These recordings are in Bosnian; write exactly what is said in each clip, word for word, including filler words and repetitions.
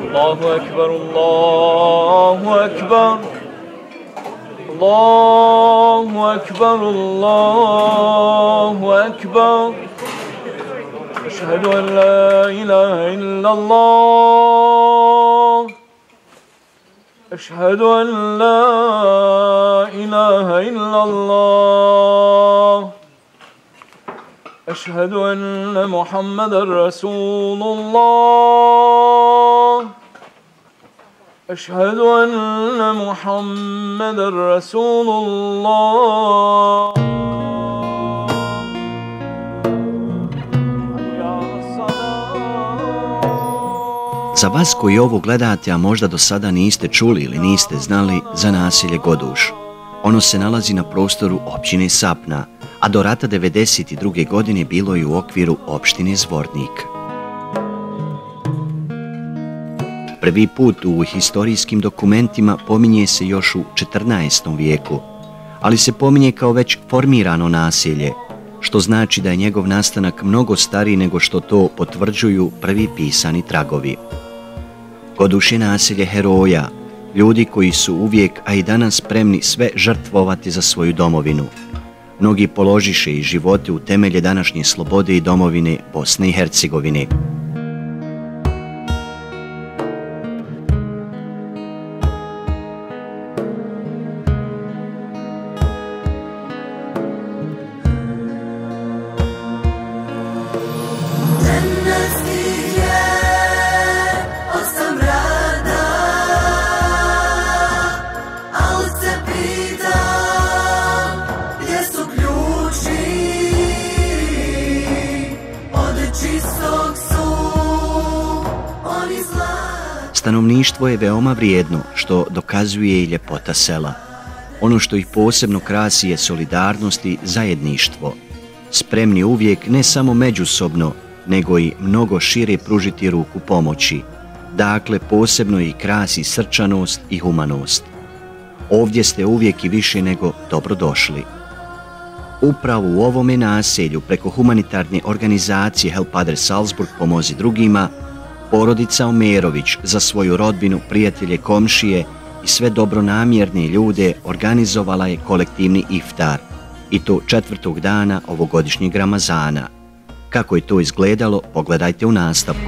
Allahu ekber, Allahu ekber. Allahu ekber, Allahu ekber. Eşhedü en la ilahe illallah. Eşhedü en la ilahe illallah. Eşhedü enne Muhammeden Resulullah. Eşhedü enne Muhammeden Resulullah. Za vas koji ovo gledate, a možda do sada niste čuli ili niste znali za naselje Goduš. Ono se nalazi na prostoru općine Sapna, a do rata devedeset druge. godine bilo je u okviru opštine Zvornik. Prvi put u historijskim dokumentima pominje se još u četrnaestom vijeku, ali se pominje kao već formirano naselje, što znači da je njegov nastanak mnogo stariji nego što to potvrđuju prvi pisani tragovi. Goduš je naselje heroja, ljudi koji su uvijek, a i danas spremni sve žrtvovati za svoju domovinu. Mnogi položiše i živote u temelje današnje slobode i domovine Bosne i Hercegovine. Stanovništvo je veoma vrijedno, što dokazuje i ljepota sela. Ono što ih posebno krasi je solidarnost i zajedništvo. Spremni uvijek ne samo međusobno, nego i mnogo šire pružiti ruku pomoći. Dakle, posebno i krasi srčanost i humanost. Ovdje ste uvijek i više nego dobrodošli. Upravo u ovome naselju, preko humanitarne organizacije Help Others Salzburg, pomozi drugima, porodica Omerović za svoju rodbinu, prijatelje, komšije i sve dobronamjerne ljude organizovala je kolektivni iftar, i to četvrtog dana ovogodišnjeg Ramazana. Kako je to izgledalo, pogledajte u nastavku.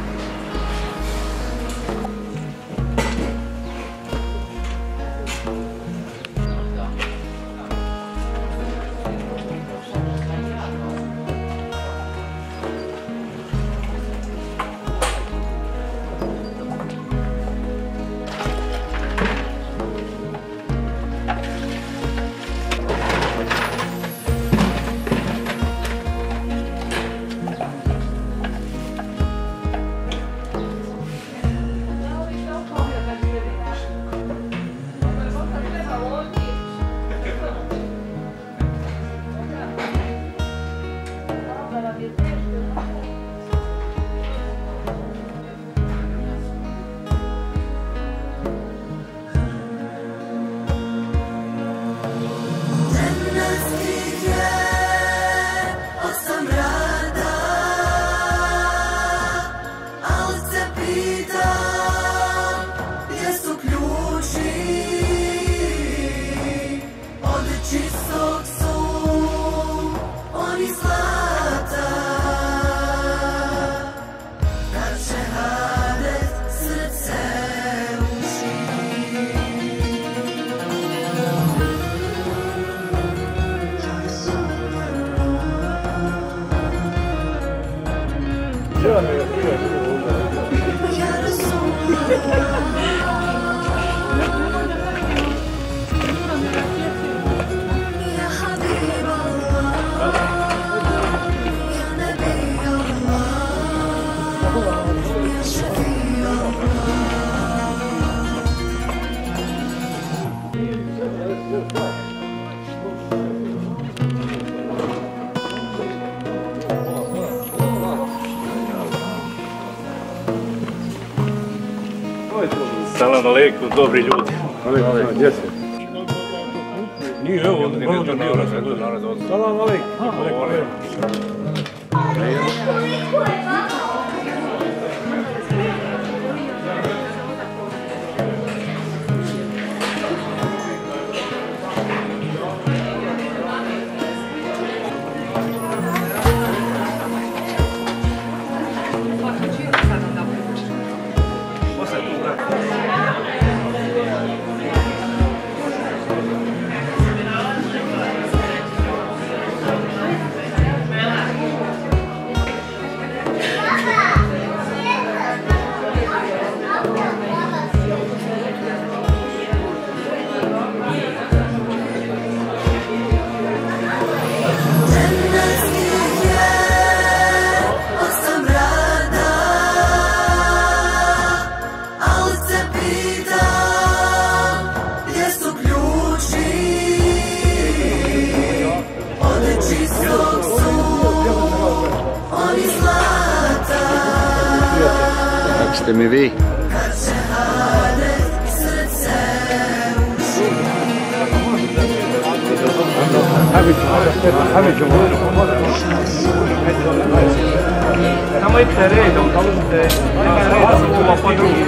Salam alejkum, dobri ljudi. Gdje si? Nije, evo, ovdje nije bio narod. Salam alejkum. Salam alejkum. Jeste mi vi? Samo idite redom, samo idite redom, ovo po drugi.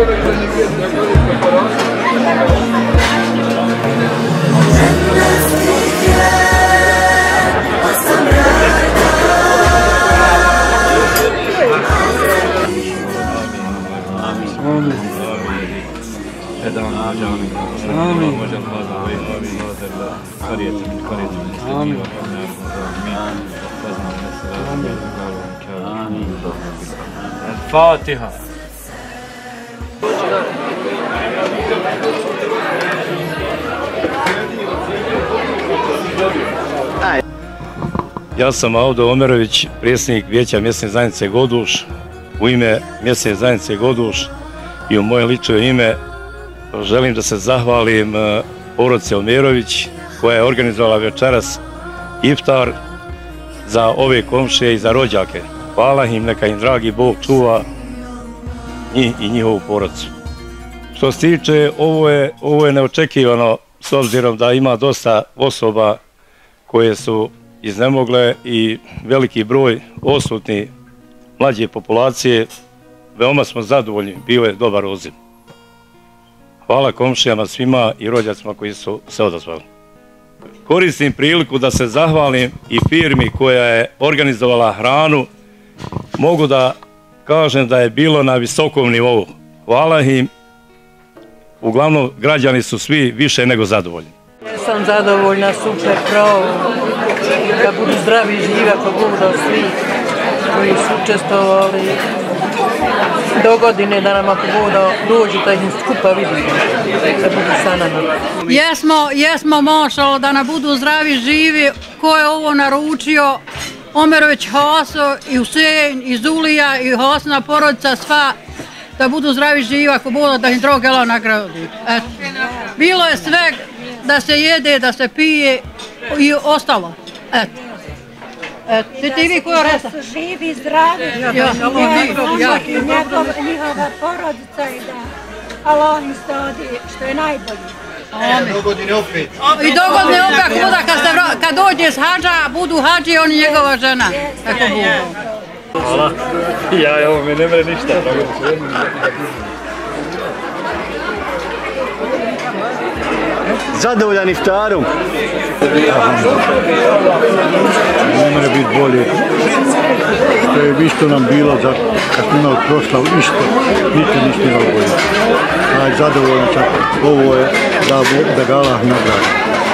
الفاتحة. Ja sam Avdo Omerović, predsjednik Vijeća mjesne zajednice Goduš. U ime mjesne zajednice Goduš i u moje lično ime želim da se zahvalim porodici Omerović koja je organizovala večeras iftar za ove komšije i za rođake. Hvala im, neka im dragi Bog čuva njih i njihovu porodicu. Što se tiče, ovo je, ovo je neočekivano s obzirom da ima dosta osoba koje su iznemogle i veliki broj odsutni mlađe populacije. Veoma smo zadovoljni, bio je dobar odziv. Hvala komšijama svima i rođacima koji su se odazvali. Koristim priliku da se zahvalim i firmi koja je organizovala hranu. Mogu da kažem da je bilo na visokom nivou. Hvala im. Uglavnom, građani su svi više nego zadovoljni. Sam zadovoljna, super, pravo. Da budu zdravi i živi, ako budu svi koji su učestvovali do godine, da nam ako budu dođu, da ih skupa vidimo, da budu sa nama. Jesmo, jesmo mošalo da nam budu zdravi, živi, ko je ovo naručio, Omerović Haso i Husein i Zulija i Hasna porodica, sva da budu zdravi, živi, ako budu da im drog Ela nagradi. Eto. Bilo je sve da se jede, da se pije i ostalo. Eto. Eto. Ti vi koja resa? Da su živi, zdravi, Ja, ja, ja. i njegova porodica i da Allah im stadi što je najbolje. I dogodine opet. I dogodine opet, ako buda, kad, se, vra- kad dođe s hađa, budu hađi, on i njegova žena. Tako budu. Hvala. Ja, evo mi ne mre ništa. Zadovoljan iftarom. Ne može biti bolje. Što je isto nam bilo, za, kad smo imali proslavu, isto, nikad ništa imalo bolje. Aj, zadovoljan čak, ovo je da, da ga Allah nagradi.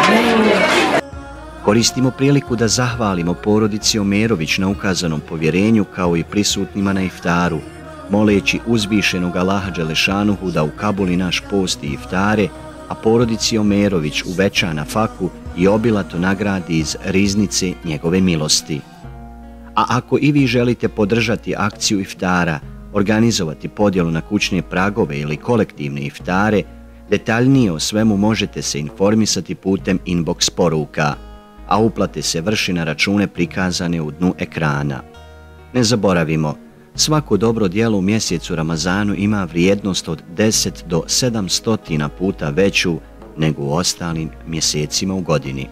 Koristimo priliku da zahvalimo porodici Omerović na ukazanom povjerenju kao i prisutnima na iftaru, moleći uzvišenog Allaha Đelešanuhu da ukabuli naš post i iftare, a porodici Omerović uveća na faku i obilato nagradi iz riznice njegove milosti. A ako i vi želite podržati akciju iftara, organizovati podjelu na kućne pragove ili kolektivne iftare, detaljnije o svemu možete se informisati putem inbox poruka, a uplate se vrši na račune prikazane u dnu ekrana. Ne zaboravimo, svako dobro djelo u mjesecu Ramazanu ima vrijednost od deset do sedamsto puta veću nego u ostalim mjesecima u godini.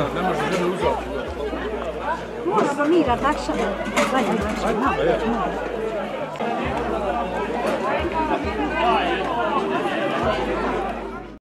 Moramo mi radakšano, zadnje naše,